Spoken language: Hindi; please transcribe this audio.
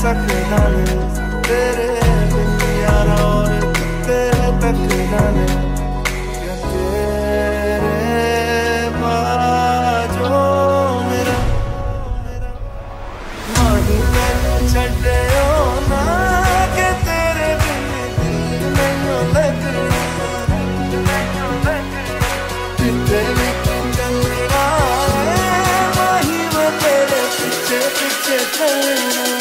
तक जाने तेरे बिन यारा और तेरे तक जाने तेरे बाजो मेरा माही मैनू छड्डियो ना के तेरे बिन दिल मैनू लगना जिथे भी तू चलना है माही मैं तेरे पीछे पीछे चलना